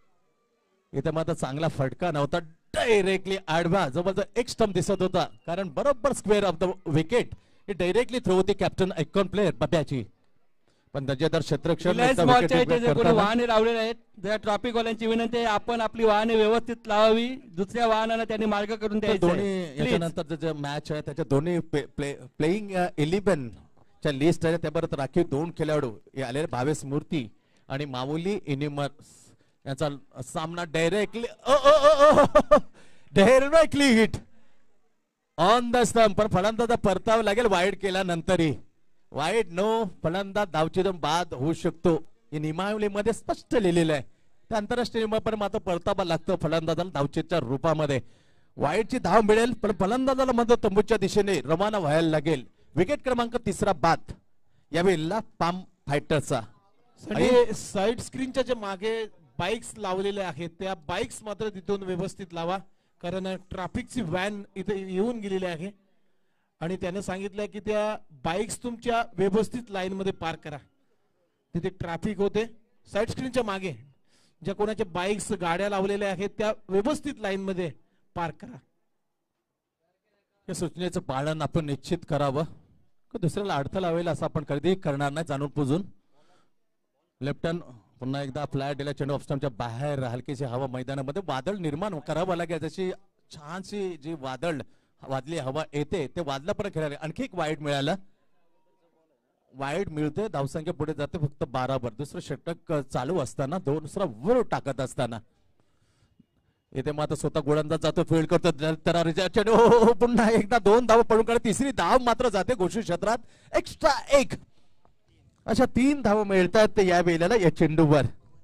इथे मात्र चांगला फटका नव्हता, डायरेक्टली आडवा जवळजवळ एक स्टंप दिसत होता, कारण बरोबर स्क्वेअर ऑफ द विकेट ही डायरेक्टली थ्रो होती कॅप्टन आयकॉन प्लेअर बब्याची. पण दर्जेदार क्षेत्रक्षण वाहने लावलेले आहेत. जरा ट्रॅफिक वाल्यांची विनंती आहे, आपण आपली वाहने व्यवस्थित लावावी. दुसऱ्या वाहनाला त्यांनी मार्ग करून द्यायचा. दोन्ही याच्यानंतर जे मॅच आहे त्याच्या दोन्ही प्लेइंग इलेव्हन च्या लिस्ट आहे त्याबरोबर राखीव दोन खेळाडू हे आलेले भावेश मूर्ती आणि माऊली इनिमर्स यांचा सामना directly directly hit on the stump. पण फलंदाजा परतावा लागेल वाईड केल्यानंतरही. वाईट नो फलंदाज धावचेतून बाद होऊ शकतो हे नियमावलीमध्ये स्पष्ट लिहिलेलं आहे. त्या आंतरराष्ट्रीय नियमाप्रमाणे मात्र परतावा लागतो फलंदाजाला धावचेच्या रूपामध्ये. वाईटची धाव मिळेल पण फलंदाजाला मात्र तंबूच्या दिशेने रवाना व्हायला लागेल. विकेट क्रमांक तिसरा बाद यावेळेला पाम फायटरचा. आणि साइड स्क्रीनच्या जे मागे बाईक्स लावलेले आहेत त्या बाईक्स मात्र तिथून व्यवस्थित लावा, कारण ट्रॅफिकची व्हॅन इथे येऊन गेलेली आहे आणि त्याने सांगितलंय की त्या बाईक्स तुमच्या व्यवस्थित लाईन मध्ये पार्क करा. तिथे ट्रॅफिक होते. साइड स्क्रीनच्या मागे ज्या कोणाच्या बाईक्स गाड्या लावलेल्या आहेत त्या व्यवस्थित लाईन मध्ये पार्क करा. या सूचनेचं पालन आपण निश्चित करावं. दुसऱ्याला अडथळा लावेल असं आपण कधीही करणार नाही जाणून पुजून. लेफ्ट हँड पुन्हा एकदा फ्लॅट दिला, चेंडू ऑफस्टंपच्या बाहेर हलकीची हवा मैदानामध्ये वादळ निर्माण करावं लागेल. जशी छानशी जी वादळ वादली हवा येते ते वादला पण खेळायला. आणखी एक वाईट मिळाला, वाईट मिळते. धावसंख्या पुढे जाते फक्त बारावर. दुसरं षटक चालू असताना दोन दुसरा वर टाकत असताना इथे मात्र स्वतः गोलंदाज जातो, फील्ड करतो तर पुन्हा एकदा दोन धाव पडून काढत. तिसरी धाव मात्र जाते घोषित क्षेत्रात. एक्स्ट्रा एक अशा तीन धाव मिळतात या वेळेला या चेंडूवर.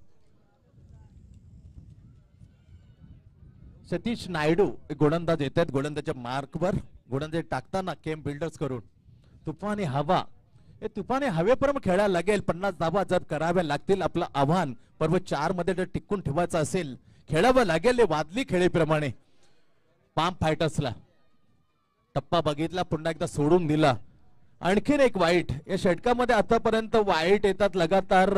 सतीश नायडू गोलंदाज येत आहेत गोलंदाजच्या मार्कवर. गोलंदाज टाकताना केम बिल्डर्स करून तुफानी हवा, हे तुफानी हवेपर्यंत खेळायला लागेल. पन्नास धावा जर कराव्या लागतील. आपलं आव्हान पर्व चार मध्ये जर टिकून ठेवायचं असेल खेळावं लागेल वादली खेळीप्रमाणे. पाम फायटर्सला टप्पा बघितला, पुन्हा एकदा सोडून दिला. आणखीन एक वाईट या षटकामध्ये आतापर्यंत वाईट येतात लगातार.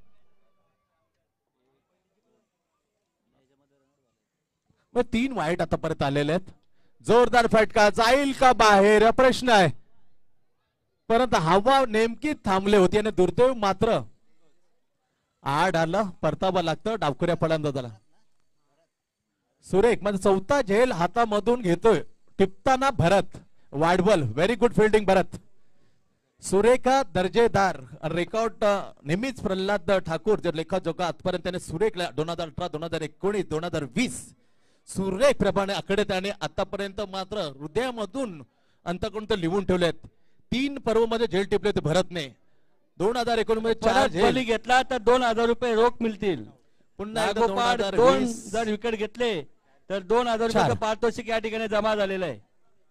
तीन वाईट आतापर्यंत आलेले आहेत. जोरदार फटका जाईल का बाहेर हा प्रश्न आहे, परंतु हवा नेमकी थांबले होती आणि दुर्दैव मात्र आड आलं. परतावा लागतं डावखुऱ्या फलंदाजाला. सुरेख म्हणजे चौथा झेल हातामधून घेतोय टिपताना Bharat Wadwal. Very good fielding Bharat. सुरेखा दर्जेदार रेकॉर्ड नेहमीच प्रल्हाद ठाकूर जर लेखाजोखा आजपर्यंत त्याने सुरेखला दोन हजार अठरा दोन हजार एकोणीस दोन हजार वीस सुरेख प्रमाणे आकडे त्याने आतापर्यंत मात्र हृदयामधून अंतकडून ते लिहून ठेवलेत. तीन पर्व मध्ये जेल टिपले ते भरत नाही. दोन हजार एकोणीस मध्ये चार परत बळी घेतला तर दोन हजार रुपये रोख मिळतील. पुन्हा एकदा दोन लागोपाठ हजार दोन वीस. जर विकेट घेतले तर दोन हजार चार. रुपये पारितोषिक या ठिकाणी जमा झालेलं आहे.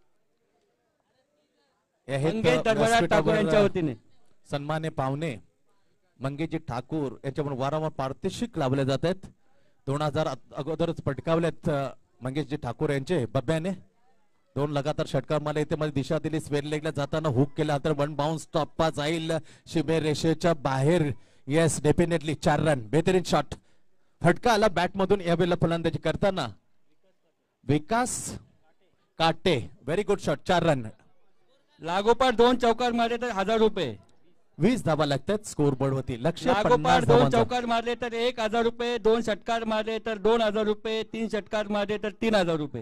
हे आहेत, मंगेश धर्मराज ठाकूर व्यासपीठावर, यांच्या वतीने सन्मान्य पाहुणे मंगेशजी ठाकूर यांच्याकडून वारंवार पारितोषिक लावले जात आहेत. दोन हजार अगोदरच पटकावलेत अ, मंगेशजी ठाकूर यांचे बब्याने. दोन लगातार षटकार मला इथे मध्ये दिशा दिली. स्क्वेअर लेगला जाताना हुक केला तर वन बाउन्स टप्पा जाईल शिबे रेषेच्या बाहेर. येस डेफिनेटली चार रन. बेहतरीन शॉट. फटका आला बॅट मधून यावेळेला फलंदाजी करताना Vikas Kate. Very good shot. चार रन. लागोपाठ दोन चौकार मारले तर हजार रुपये. वीस धाबा लागतात स्कोर बोर्ड वरती. लक्ष्य लागोपाठ पन्नास दोन धावांचा. चौकार मारले तर एक हजार रुपये. दोन षटकार मारले तर दोन हजार रुपये. तीन षटकार मारले तर तीन हजार रुपये.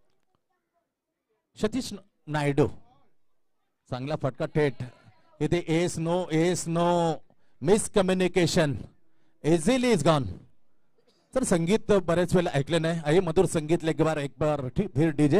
सतीश नायडू चांगला फटका थेट इथे. Yes no yes no miscommunication easily is gone. तर संगीत बरेच वेळेला ऐकले नाही. आई मधुर संगीत एक बार एक बार ठीक फिर डीजे.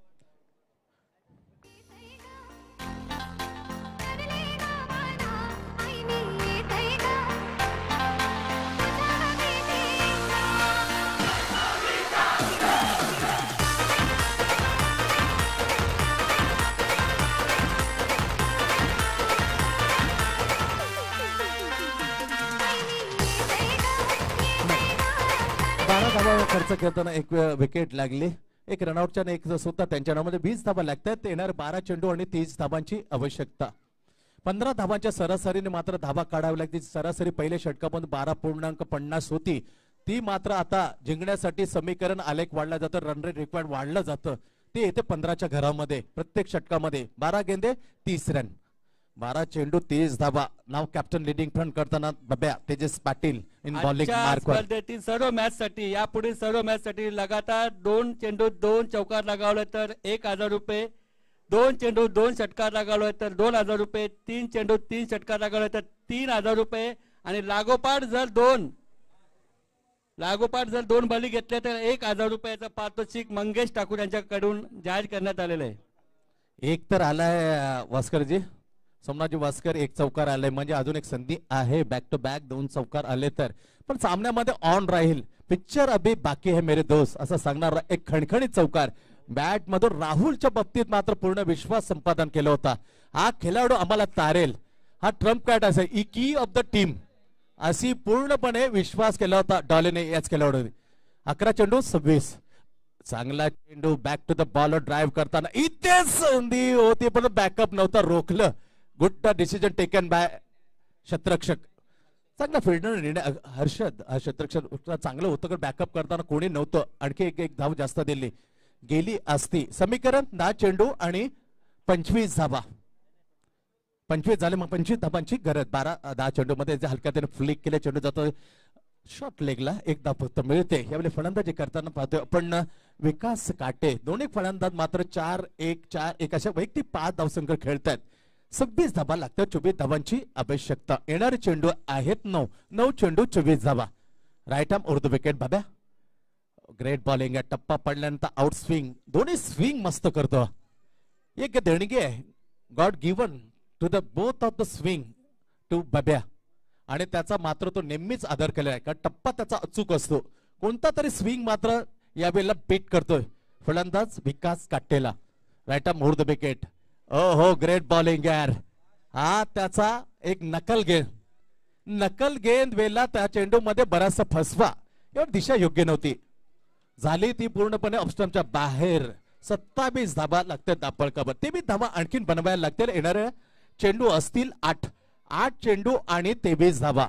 बारा धाबा खर्च करताना एक विकेट लागली. एक रनआउटच्या एक सुद्धा त्यांच्या नावामध्ये वीस धाबा लागतात. येणार बारा चेंडू आणि तीस धाबांची आवश्यकता. पंधरा धाबांच्या सरासरीने मात्र धाबा काढावी लागते. सरासरी पहिल्या षटकामध्ये बारा पूर्णांक पन्नास होती. ती मात्र आता जिंकण्यासाठी समीकरण आलेख वाढला जातं. रन रेट रिक्वायर्ड वाढलं जातं. ते येते पंधराच्या घरामध्ये. प्रत्येक षटकामध्ये बारा गेंदे तीस रन. बारा चेंडू तीस धाबा. नाव कॅप्टन लिडिंग फ्रंट करताना बब्या तेजस पाटील इन बॉलिंग आजच्या मार्कवर. स्पर्धेतील सर्व मॅच साठी यापुढील सर्व मॅच साठी लगातार दोन चेंडू दोन चौकार लगावले तर एक हजार रुपये. दोन चेंडू दोन षटकार लगावले तर दोन हजार रुपये. तीन चेंडू तीन षटकार लगावले तर तीन हजार रुपये. आणि लागोपाठ जर दोन लागोपाठ जर दोन बळी घेतले तर एक हजार रुपयाचा पारितोषिक मंगेश ठाकूर यांच्याकडून जाहीर करण्यात आलेलं आहे. एक तर आलाय वास्करजी. सोमनाथजी वास्कर एक चौकार आलाय. म्हणजे अजून एक संधी आहे. बॅक टू बॅक दोन चौकार आले तर. पण सामन्यामध्ये ऑन राहील. पिक्चर अभी बाकी है मेरे दोस्त असं सांगणार एक खणखणीत चौकार. बॅट मधून राहुलच्या बाबतीत मात्र पूर्ण विश्वास संपादन केला होता. हा खेळाडू आम्हाला तारेल. हा ट्रम्प कार्ड असेल. ई की ऑफ द टीम अशी पूर्णपणे विश्वास केला होता डॉलेने याच खेळाडू. अकरा चेंडू सव्वीस. चांगला चेंडू back to the bowler drive करताना इथे संधी होती पण बॅकअप नव्हता. रोखलं. गुड डिसिजन टेकन बाय शतरक्षक. चांगला फिल्डर निर्णय. हर्षद हा शतरक्षक चांगलं होतं कारण बॅकअप करताना कोणी नव्हतं. आणखी एक एक धाव जास्त दिली गेली असती. समीकरण दहा चेंडू आणि पंचवीस धाबा. पंचवीस झाले मग पंचवीस धाबांची गरज. बारा दहा चेंडू मध्ये हलक्या त्याने फ्लिक केले. चेंडू जातो शॉर्ट लेगला. एक धाव फक्त मिळते. यावेळी फलंदाजी करताना पाहतोय आपण विकास काटे. दोन्ही फलंदाज मात्र चार एक चार एक अशा वैयक्तिक पाच धावसंख्या खेळतात. सव्वीस धाबा लागतात. चोवीस धाबांची आवश्यकता. येणारे चेंडू आहेत नऊ. नऊ चेंडू चोवीस धाबा. Right arm Urdu wicket Babya. Great bowling आहे. टप्पा पडल्यानंतर आउट स्विंग. दोन्ही स्विंग मस्त करतो. एक देणगी आहे god given to the both of the swing to Babya. आणि त्याचा मात्र तो नेहमीच आदर केला आहे. कारण टप्पा त्याचा अचूक असतो. कोणता तरी स्विंग मात्र यावेळेला बीट करतोय फलंदाज विकास काटेला. Right arm Urdu wicket. ओ हो ग्रेट बॉलिंग यार. हा त्याचा एक नकल गेंद. नकल गेंद वेळेला त्या चेंडू मध्ये बराचसा फसवा. एवढी दिशा योग्य नव्हती. झाली ती पूर्णपणे ऑफस्टंपच्या बाहेर. सत्तावीस धाबा लागतात दापळकावर. तेवीस धाबा आणखीन बनवायला लागतील. येणारे चेंडू असतील आठ. आठ चेंडू आणि तेवीस धाबा.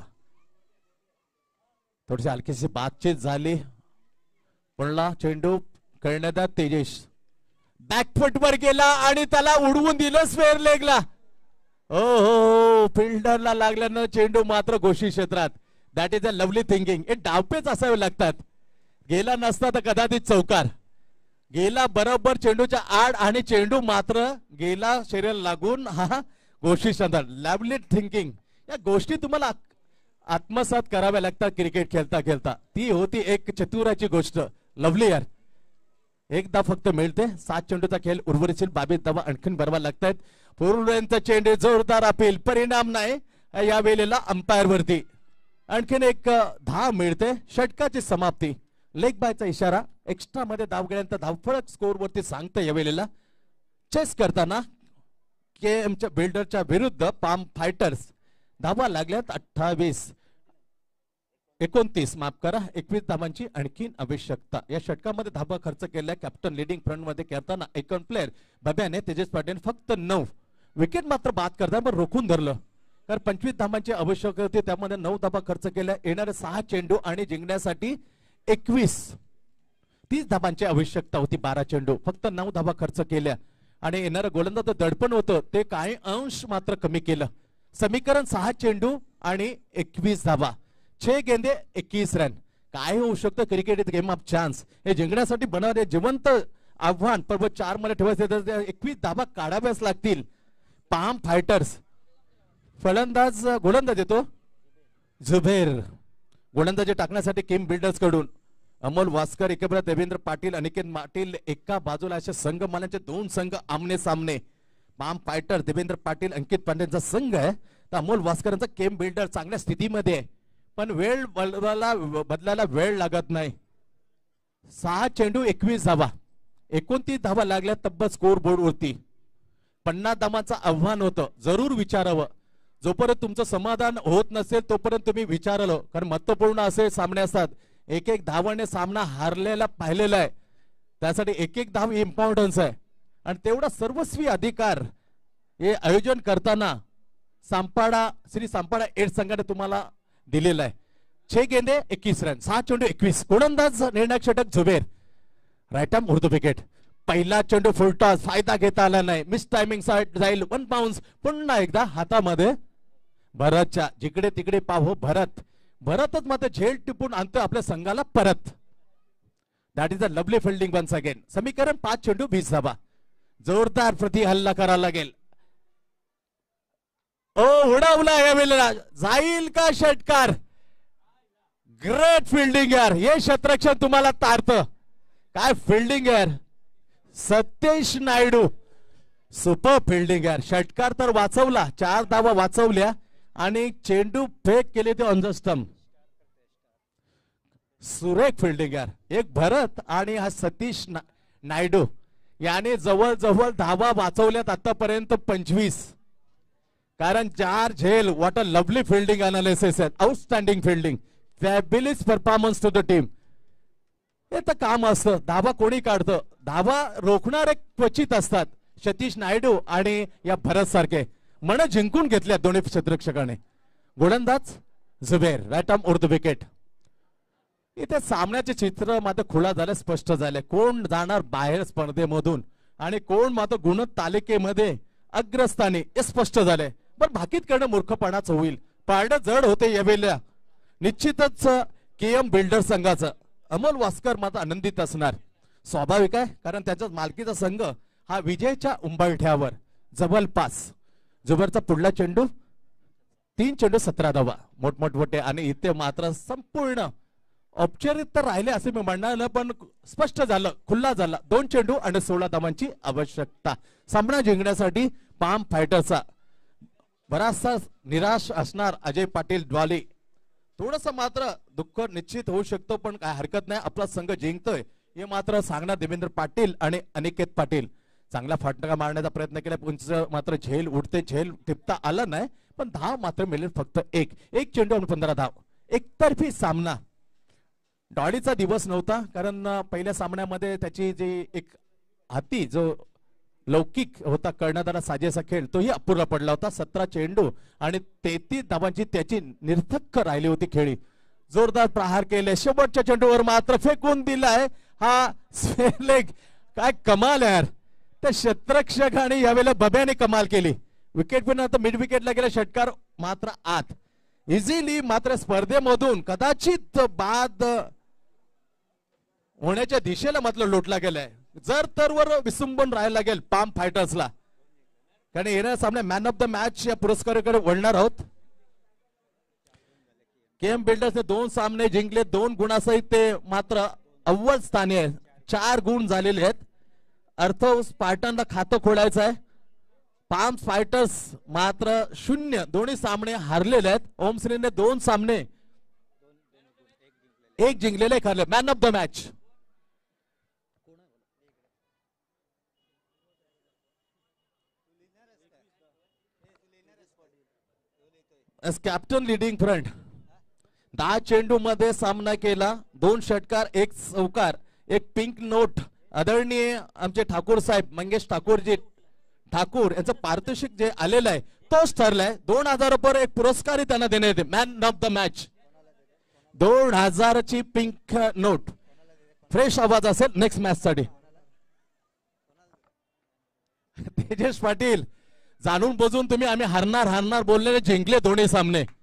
थोडीशी हलकीशी बातचीत झाली. पुन्हा चेंडू करण्यात तेजेश बॅकफुट वर गेला आणि त्याला उडवून दिलं स्क्वेअर लेगला. ओ हो फिल्डरला लागल्यानं चेंडू मात्र घोषित क्षेत्रात. That is a lovely thinking. हे डावपेच असावे लागतात. गेला नसता तर कदाचित चौकार. गेला बरोबर चेंडूच्या आड आणि चेंडू मात्र गेला शरीर लागून हा घोषित क्षेत्रात. Lovely thinking. या गोष्टी तुम्हाला आत्मसात कराव्या लागतात क्रिकेट खेळता खेळता. ती होती एक चतुराची गोष्ट. लवली यार. एकदा फक्त मिळते. सात चेंडूचा खेळ उर्वरित बाबी धावा आणखीन भरवा लागतायत. पूर्णचा चेंडू जोरदार अपील, परिणाम नाही या वेळेला अंपायर वरती. आणखीन एक धाव मिळते. षटकाची समाप्ती, लेग बायचा इशारा. एक्स्ट्रा मध्ये धाव गेल्यानंतर धावफलक स्कोर वरती सांगतं या वेळेला. चेस करताना के एमच्या बिल्डरच्या विरुद्ध पाम फायटर्स धावा लागल्यात अठ्ठावीस एकोणतीस माफ करा एकवीस धावांची आणखीन आवश्यकता. या षटकामध्ये धावा खर्च केल्या कॅप्टन लिडिंग फ्रंट मध्ये करताना एकूण प्लेअर बब्याने तेजस पाटील फक्त नऊ विकेट मात्र बाद करताना पण रोखून धरलं. कारण पंचवीस धावांची आवश्यकता होती, त्यामध्ये नऊ धावा खर्च केल्या. येणारे सहा चेंडू आणि जिंकण्यासाठी एकवीस तीस धावांची आवश्यकता होती. बारा चेंडू फक्त नऊ धावा खर्च केल्या आणि येणारं गोलंदाज दडपण होतं ते काही अंश मात्र कमी केलं. समीकरण सहा चेंडू आणि एकवीस धावा, छे गेंदे एकवीस रन. काय होऊ शकतं cricket is game of chance. हे जिंकण्यासाठी बनवणारे जिवंत आव्हान पर्व चार मध्ये ठेवायचे तर एकवीस धावा काढाव्याच लागतील. पाम फायटर्स फलंदाज गोलंदाज येतो झुबेर. गोलंदाजी टाकण्यासाठी किम बिल्डर्स कडून अमोल वास्कर, एकब्र देवेंद्र पाटील, अनिकेत पाटील एका बाजूला असे संघ मानाचे दोन संघ आमने सामने. पाम फायटर देवेंद्र पाटील अंकित पांडेचा संघ आहे तर अमोल वास्करांचा केम बिल्डर चांगल्या स्थितीमध्ये आहे पण वेळ बदलायला बदलायला वेळ लागत नाही. सहा चेंडू एकवीस धावा, एकोणतीस धावा लागल्या तब्बल स्कोर बोर्ड वरती. पन्नास धावांचं आव्हान होतं. जरूर विचारावं. जोपर्यंत तुमचं समाधान होत नसेल तोपर्यंत तुम्ही विचारलं, कारण महत्वपूर्ण असे सामने असतात. एक एक धावाने सामना हारलेला पाहिलेला आहे, त्यासाठी एक एक धाव इम्पॉर्टन्स आहे आणि तेवढा सर्वस्वी अधिकार हे आयोजन करताना सांपाडा श्री सांपाडा एड संघाने तुम्हाला दिलेला आहे. छे गेंदे एकवीस रन, सहा चेंडू एकवीस. गोलंदाज निर्णायक षटक Zuber. Right arm Urdu wicket. पहिला चेंडू फुलटॉस, फायदा घेता आला नाही. मिस टायमिंग साईड जाईल. One bounce. पुन्हा एकदा हातामध्ये भरतच्या. जिकडे तिकडे पाहू भरत. भरतच मात्र झेल टिपून आणतोय आपल्या संघाला परत. That is a lovely fielding once again. समीकरण पाच चेंडू वीस धावा. जोरदार प्रति हल्ला करावा लागेल. ओ उडवला या वेळेला. जाईल का षटकार? ग्रेट फिल्डिंग यार. हे क्षेत्ररक्षण तुम्हाला तारतं. काय फिल्डिंग यार सतीश नायडू. सुपर फिल्डिंग यार. षटकार तर वाचवला, चार धावा वाचवल्या आणि चेंडू फेक केले ते ऑन द स्टंप. सुरेख फिल्डिंग यार. एक भरत आणि हा सतीश ना, नायडू याने जवळ जवळ धावा वाचवल्यात आतापर्यंत पंचवीस. कारण चार झेल. What a lovely fielding analysis. Outstanding fielding. Fabulous performance to the team. हे तर काम असतं. धावा कोणी काढतं? धावा रोखणारे क्वचित असतात. सतीश नायडू आणि या भरत सारखे मन जिंकून घेतल्या दोन्ही क्षेत्ररक्षकाने. गोलंदाज Zuber. Right arm Urdu wicket. इथे सामन्याचे चित्र मात्र खुला झाले, स्पष्ट झाले. कोण जाणार बाहेर स्पर्धेमधून आणि कोण मात्र गुण तालिकेमध्ये अग्रस्थानी हे स्पष्ट झाले. पण भाकीत करणं मूर्खपणाच होईल. पारडं जड होते यावेळेला निश्चितच केएम बिल्डर संघाचं. अमोल वास्कर मात्र आनंदित असणार. स्वाभाविक आहे, कारण त्याच्या मालकीचा संघ हा विजयाच्या उंबरठ्यावर जवळपास. जुबेरचा पुढला चेंडू तीन चेंडू सतरा धावा. मोठमोठमोठे आणि इथे मात्र संपूर्ण औपचारिक तर राहिले असे मी म्हणणार, पण स्पष्ट झालं, खुल्ला झाला. दोन चेंडू आणि सोळा धावांची आवश्यकता. सामना जिंकण्यासाठी पाम फायटरचा बराचसा निराश असणार अजय पाटील ड्वाले. थोडस मात्र दुःख निश्चित होऊ शकतो, पण काय हरकत नाही. आपला संघ जिंकतोय हे मात्र सांगणार देवेंद्र पाटील आणि अनिकेत पाटील. चांगला फटका मारण्याचा प्रयत्न केला, उंच मात्र झेल उडते. झेल टिपता आला नाही, पण धाव मात्र मिळेल फक्त एक. एक चेंडू आणि पंधरा धाव. एकतर्फी सामना. डॉलीचा दिवस नव्हता, कारण पहिल्या सामन्यामध्ये त्याची जी एक हाती जो लौकिक होता करण्यात आला साजेसा खेळ तोही अपुरा पडला होता. सतरा चेंडू आणि तेहतीस धावांची त्याची निरर्थक राहिली होती खेळी. जोरदार प्रहार केले. शेवटच्या चेंडूवर मात्र फेकून दिलाय हा स्वेलेग. काय कमाल यार. त्या क्षेत्ररक्षकाने यावेळेला बब्याने कमाल केली. विकेट विनर मिड विकेटला गेला. षटकार मात्र आत इझिली. मात्र स्पर्धेमधून कदाचित बाद होण्याच्या दिशेला मात्र लोटला गेलाय. जर तर वर विसंबून राहायला लागेल पाम फायटर्सला, कारण येणाऱ्या सामन्यात मॅन ऑफ द मॅच या पुरस्काराकडे वळणार आहोत. केएम बिल्डर्सने दोन सामने जिंकले, दोन गुणासहित ते मात्र अव्वल स्थानी आहे. चार गुण झालेले आहेत. अर्थ स्पार्टनला खातं खोलायचं आहे. पाम फायटर्स मात्र शून्य, दोन्ही सामने हारलेले आहेत. ओमश्रीने दोन सामने एक जिंकलेले एक हारले. Man of the match as captain leading front. दहा चेंडू मध्ये सामना केला, दोन षटकार एक चौकार एक पिंक नोट. आदरणीय आमचे ठाकूर साहेब मंगेश ठाकूरजी ठाकूर यांचं पारितोषिक जे आलेलं आहे तोच ठरलाय. दोन हजार रुपये एक पुरस्कारही त्यांना देण्यात येते. मॅन ऑफ द मॅच दोन हजारची पिंक नोट. फ्रेश आवाज असेल नेक्स्ट मॅच साठी. तेजस पाटील जाणून बुजून तुम्ही आम्ही हारणार हारणार बोललेले जिंकले दोन्ही सामने.